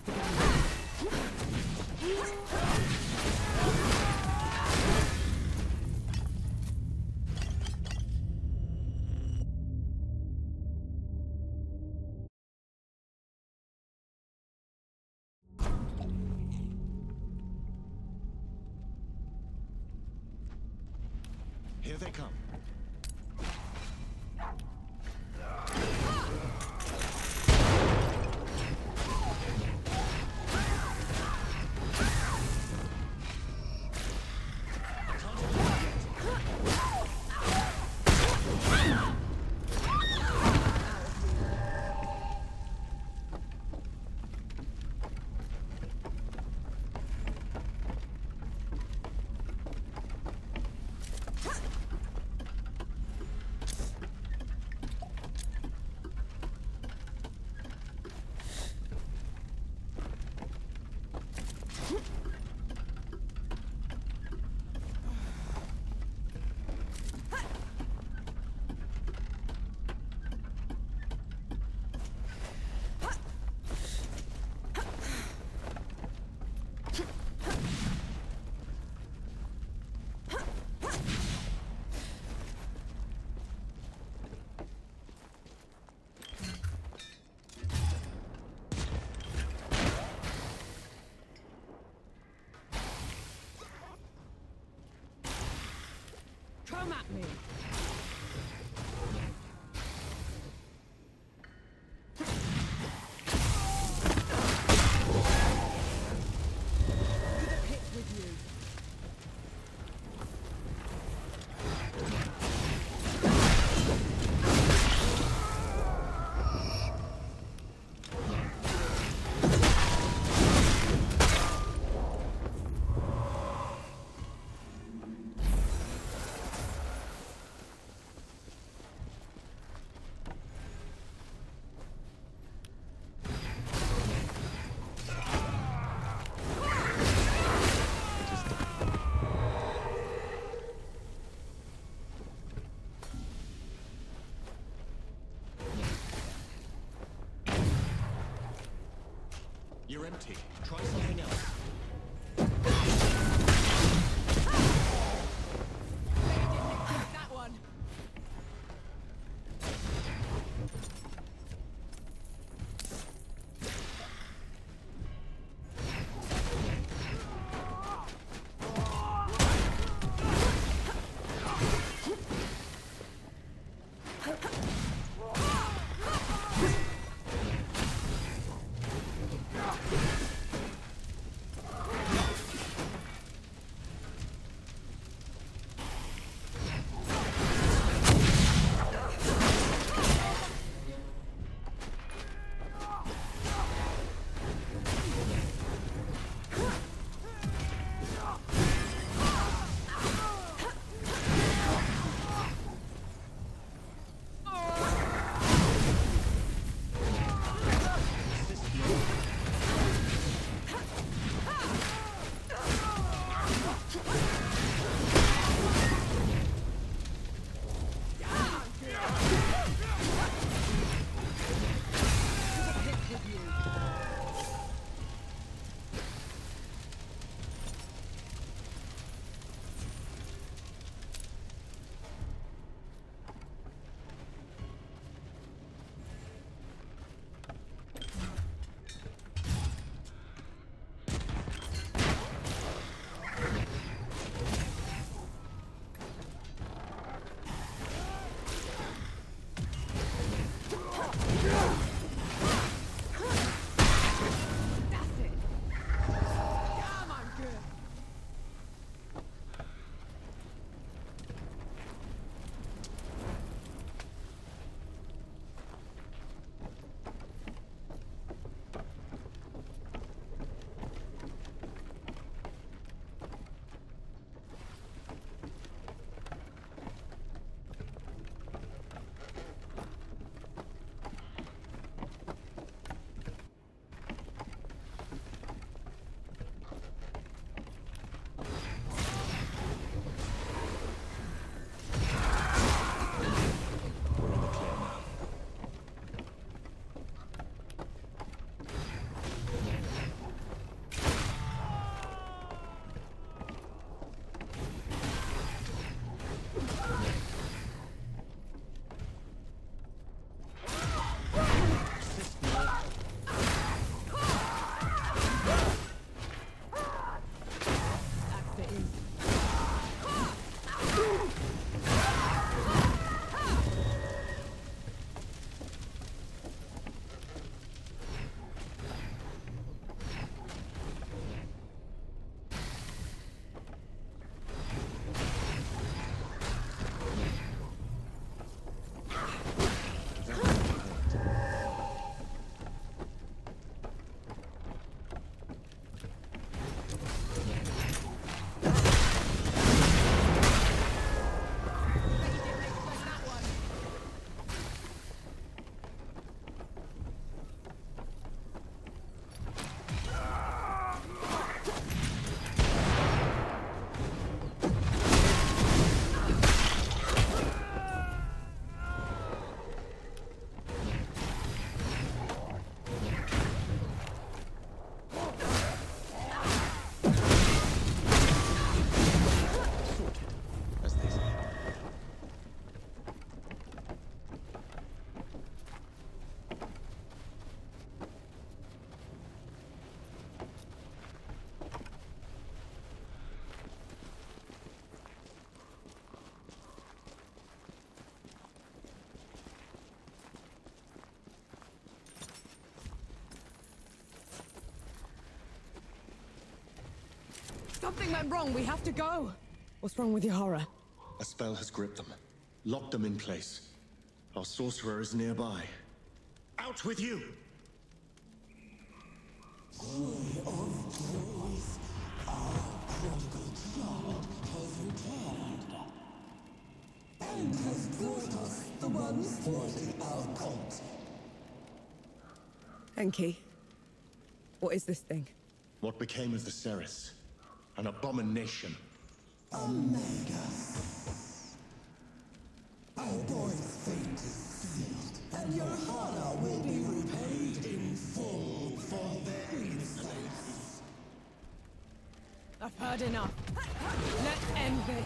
Here they come. Come at me! To the pit with you! You're empty. Try something else. That one! Something went wrong. We have to go. What's wrong with your horror? A spell has gripped them. Locked them in place. Our sorcerer is nearby. Out with you! And has brought us the ones thwarting our cult. Enki, what is this thing? What became of the Ceres? An abomination. Omega. Our boy's fate is sealed, and your honor will be repaid in full for their insolence. I've heard enough. Let's end this.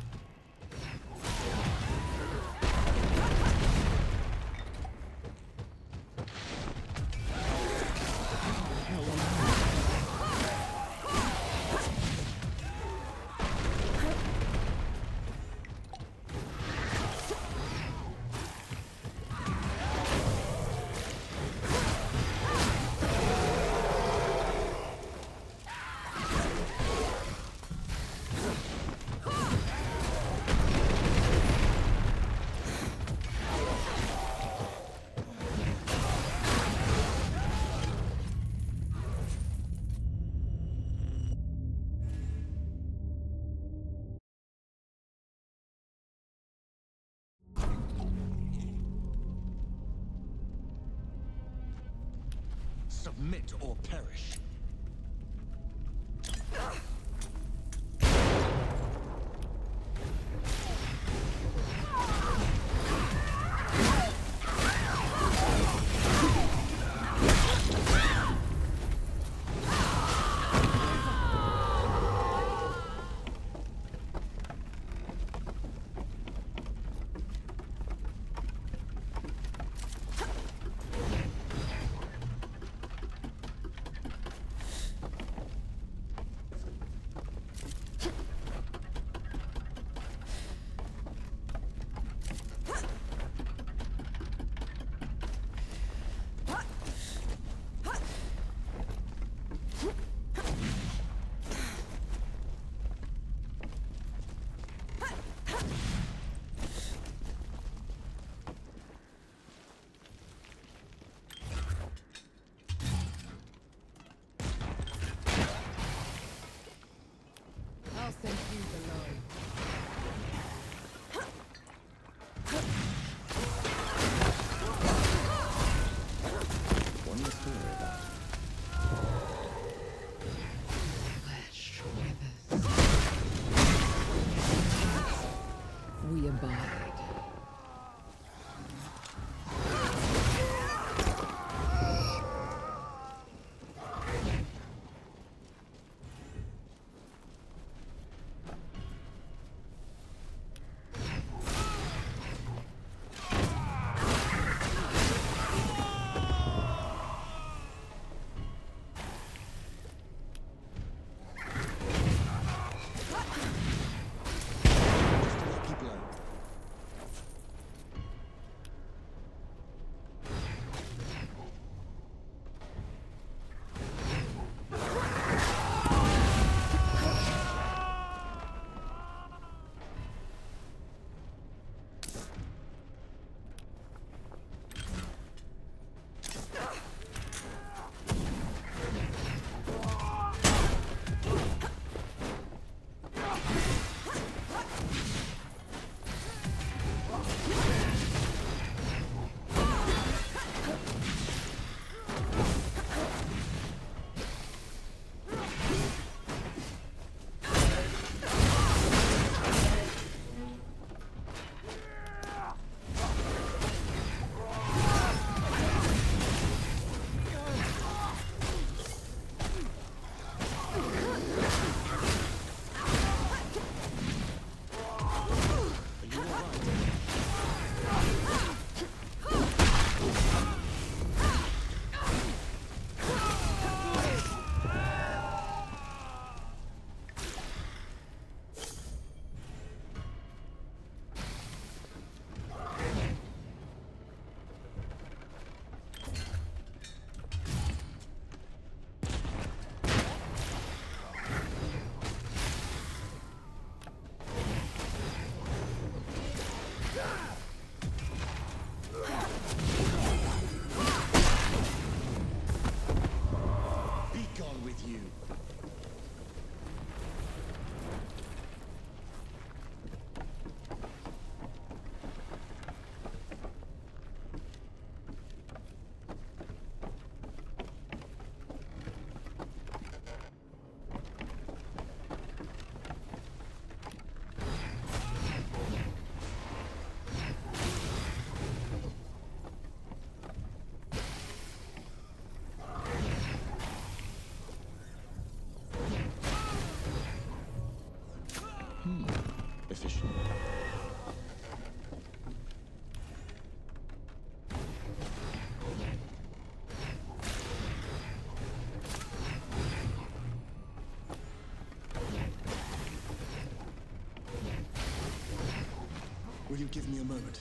Submit or perish. efficient. Will you give me a moment?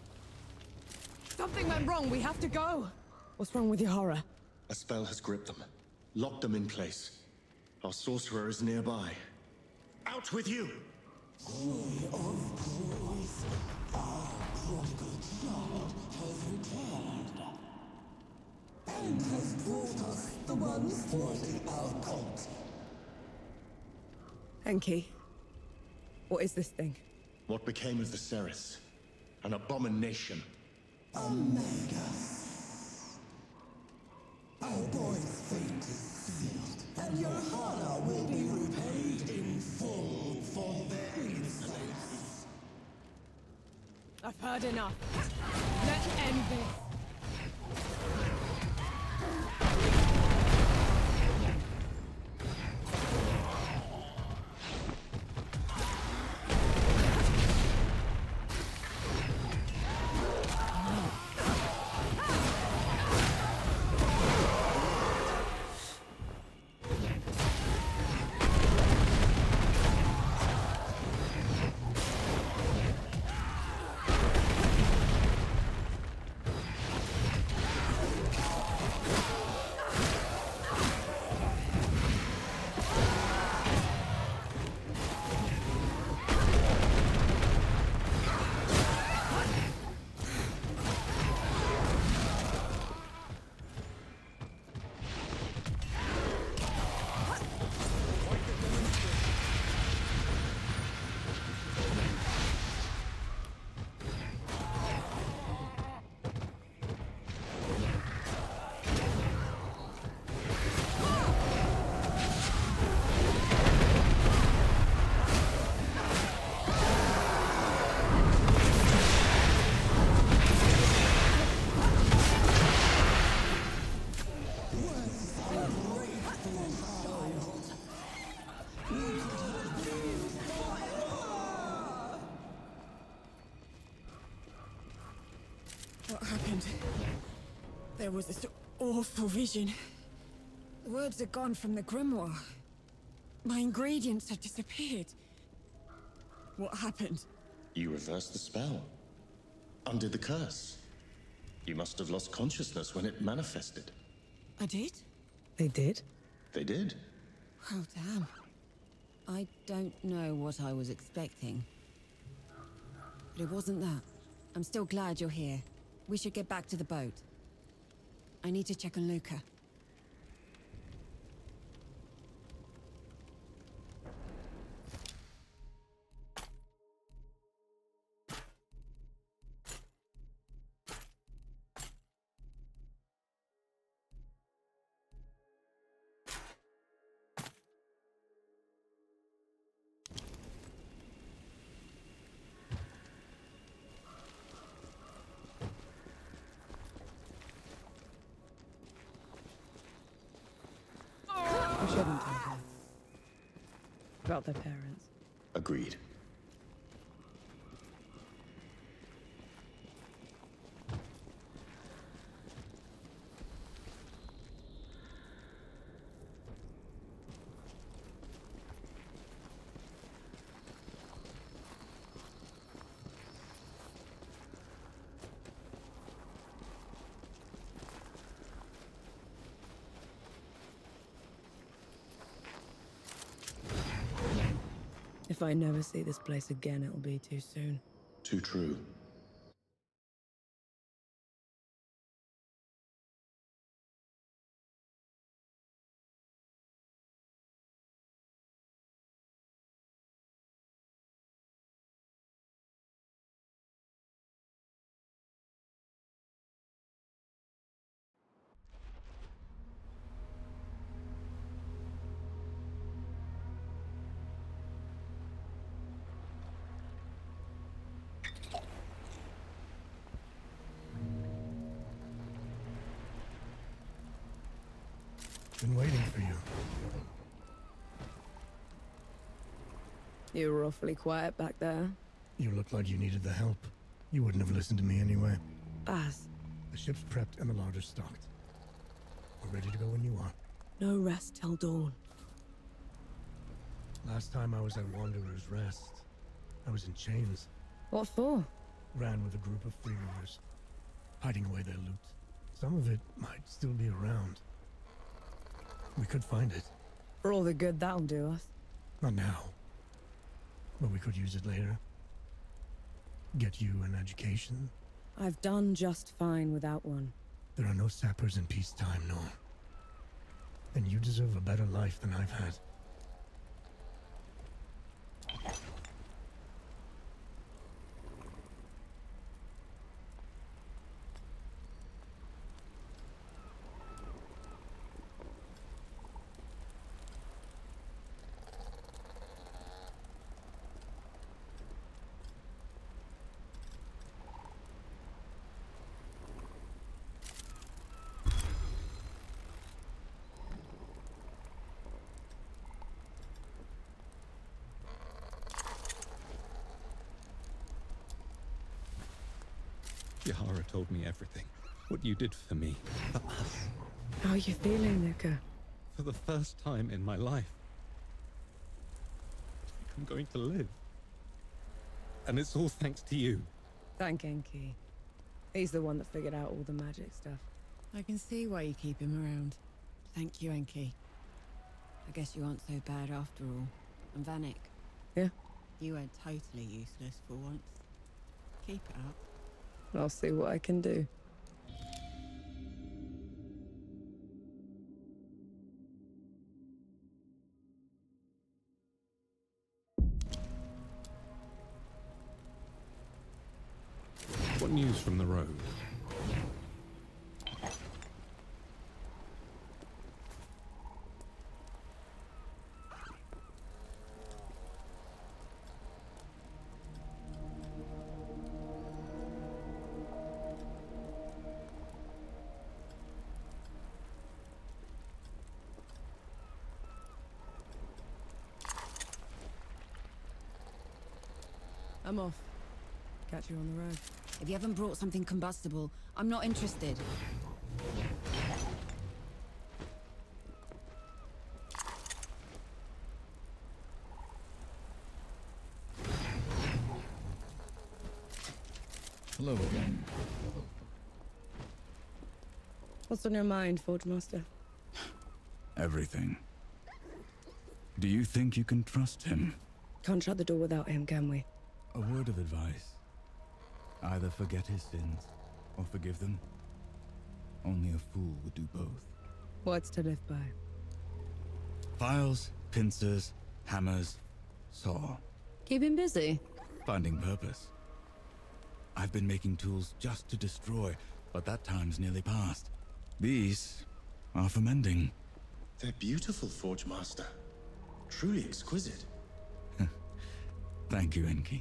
Something went wrong. We have to go. What's wrong with your horror? A spell has gripped them. Lock them in place. Our sorcerer is nearby. Out with you! Glory of glories, our prodigal child has returned and has brought us the ones thwarting our cult. Enki, what is this thing? What became of the Ceres? An abomination. Omegas. Our boy's fate is sealed, and your Hana will be repaid in full for their insolence. I've heard enough. Let's end this. What happened? There was this awful vision. The words had gone from the grimoire. My ingredients had disappeared. What happened? You reversed the spell. Undid the curse. You must have lost consciousness when it manifested. I did? They did? They did. Oh, damn. I don't know what I was expecting. But it wasn't that. I'm still glad you're here. We should get back to the boat. I need to check on Luca. I shouldn't tell them. About their parents. Agreed. If I never see this place again, it'll be too soon. Too true. Been waiting for you. You were awfully quiet back there. You looked like you needed the help. You wouldn't have listened to me anyway. Baz, The ship's prepped and the larder's stocked. We're ready to go when you are. no rest till dawn. Last time I was at Wanderer's Rest, I was in chains. What for? Ran with a group of freeloaders, hiding away their loot. Some of it might still be around. We could find it. For all the good that'll do us. Not now. But we could use it later. Get you an education. I've done just fine without one. There are no sappers in peacetime, no. And you deserve a better life than I've had. Yahara told me everything. What you did for me. For us. How are you feeling, Luca? For the first time in my life. I'm going to live. And it's all thanks to you. Thank Enki. He's the one that figured out all the magic stuff. I can see why you keep him around. Thank you, Enki. I guess you aren't so bad after all. And Vanek. Yeah? You weren't totally useless for once. Keep it up. I'll see what I can do. What news from the road? I'm off. Catch you on the road. If you haven't brought something combustible, I'm not interested. Hello again. What's on your mind, Forge Master? Everything. Do you think you can trust him? Can't shut the door without him, can we? A word of advice. Either forget his sins, or forgive them. Only a fool would do both. Words to live by. Files, pincers, hammers, saw. Keep him busy. Finding purpose. I've been making tools just to destroy, but that time's nearly past. These are for mending. They're beautiful, Forge Master. Truly exquisite. Thank you, Enki.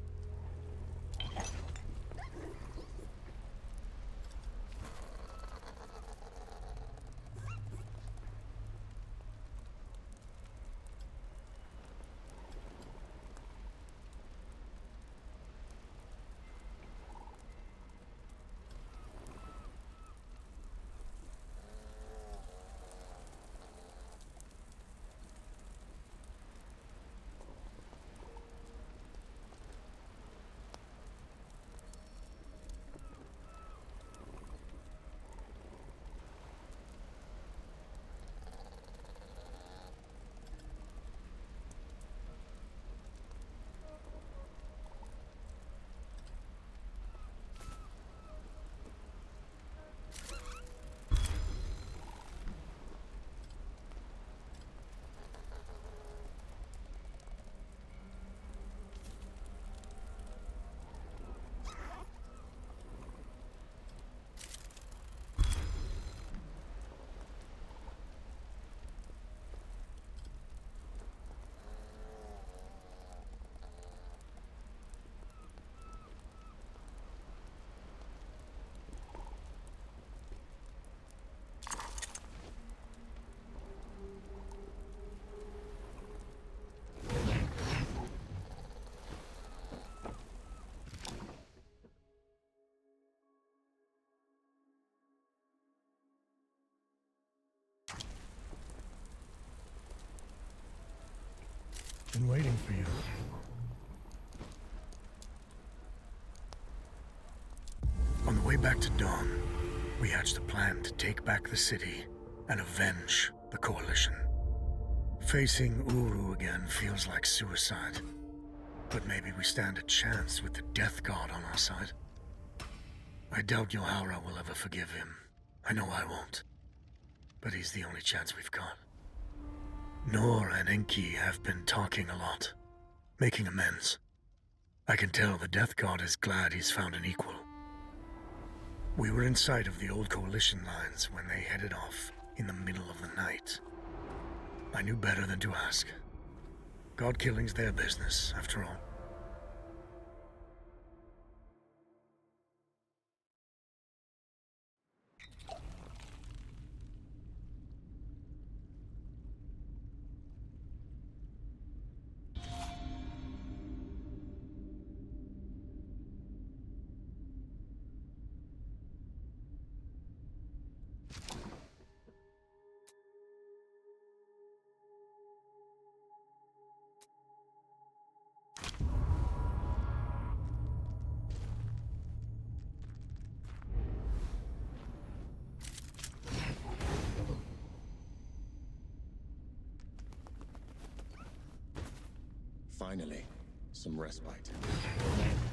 Been waiting for you. On the way back to Dawn, we hatched a plan to take back the city and avenge The Coalition. Facing Uru again feels like suicide. But maybe we stand a chance with the Death God on our side. I doubt Yohara will ever forgive him. I know I won't. But he's the only chance we've got. Nor and Enki have been talking a lot, making amends. I can tell the Death God is glad he's found an equal. We were in sight of the old Coalition lines when they headed off in the middle of the night. I knew better than to ask. God killing's their business, after all. Finally, some respite.